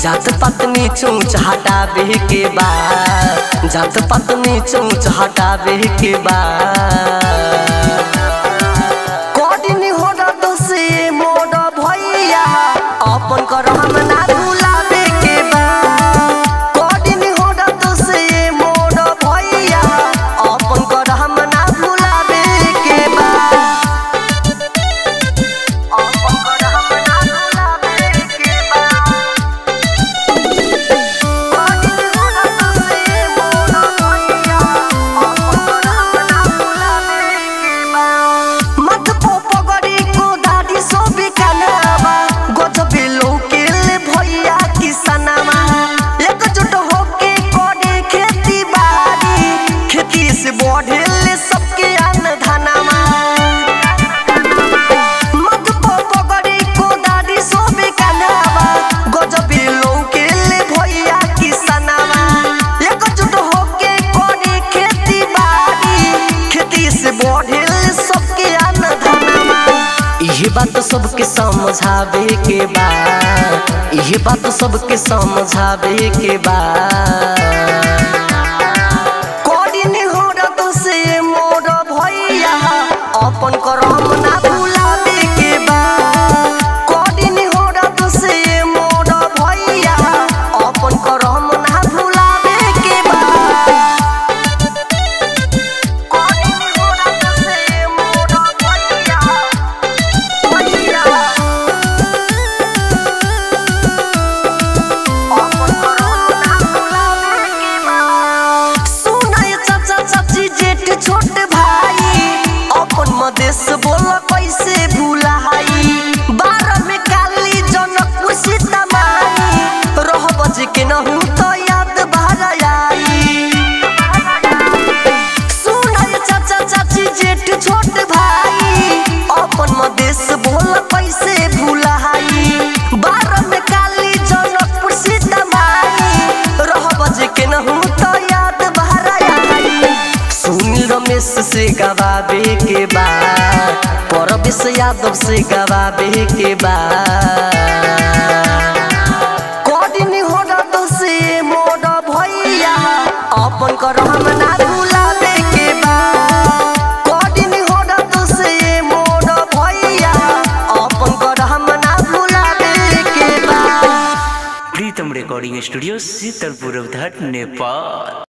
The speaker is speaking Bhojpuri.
जात पत्नी चूच हटावे के बा, जात पत्नी चूच हटावे के बा। कोडिनी हो तो से मोड़ भैया अपन कर हम ना भुलावे के बा। कोडिनी हो तो से मोड़ भैया अपन कर हम ना भुलावे के बा। अपन कर हम ना भुलावे के बा। यही बात सबके समझावे के बा, यही बात सबके समझावे के बा। कोडिनी हो तो से मोड़ भैया अपन करम ना भुलावे के बा। कोडिनी हो तो से मोड़ भैया अपन करम ना भुलावे के बा। कोडिनी हो तो से मोड़ भैया छोट भाई अपन मदेश बोल कैसे भूलाई। 12 में काली जनकपुर सीतामाई रह बज के नहू तो याद भरा आई। सुनाय चाचा चाची जेठ छोट भाई अपन मदेश बोल कैसे भूलाई। 12 में काली जनकपुर सीतामाई रह बज के नहू तो याद भरा आई। सुनील रमेश से गवावे के बा, परवेश यादव से गवावे के बा। कोडिनी हो तो से मोड़ भैया अपन कर हम ना भुलावे के बा। कोडिनी हो तो से मोड़ भैया अपन कर हम ना भुलावे के बा। Pritam recording studio Sheetalpur, Nepal.